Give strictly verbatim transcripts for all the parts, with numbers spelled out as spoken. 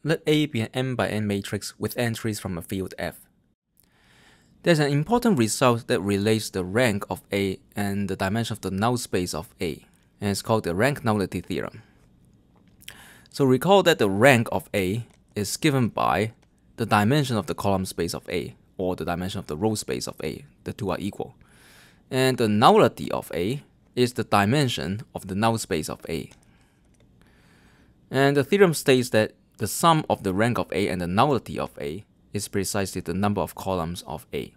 Let A be an n by n matrix with entries from a field F. There's an important result that relates the rank of A and the dimension of the null space of A, and it's called the rank-nullity theorem. So recall that the rank of A is given by the dimension of the column space of A, or the dimension of the row space of A. The two are equal. And the nullity of A is the dimension of the null space of A. And the theorem states that the sum of the rank of A and the nullity of A is precisely the number of columns of A.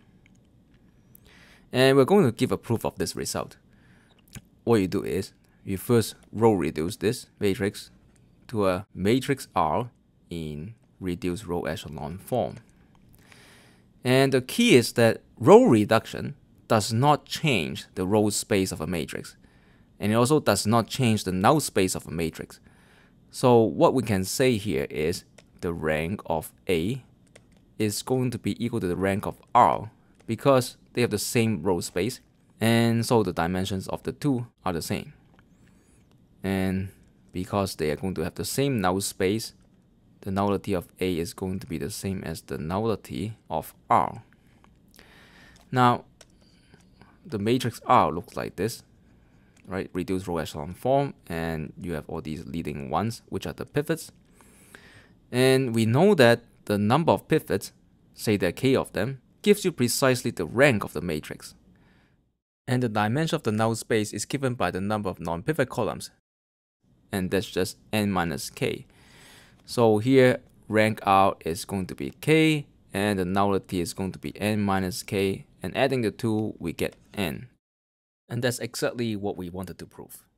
And we're going to give a proof of this result. What you do is, you first row reduce this matrix to a matrix R in reduced row echelon form. And the key is that row reduction does not change the row space of a matrix, and it also does not change the null space of a matrix. So what we can say here is the rank of A is going to be equal to the rank of R because they have the same row space, and so the dimensions of the two are the same. And because they are going to have the same null space, the nullity of A is going to be the same as the nullity of R. Now, the matrix R looks like this, right? Reduced row echelon form, and you have all these leading ones, which are the pivots. And we know that the number of pivots, say there are k of them, gives you precisely the rank of the matrix. And the dimension of the null space is given by the number of non-pivot columns, and that's just n minus k. So here, rank R is going to be k, and the nullity is going to be n minus k, and adding the two, we get n. And that's exactly what we wanted to prove.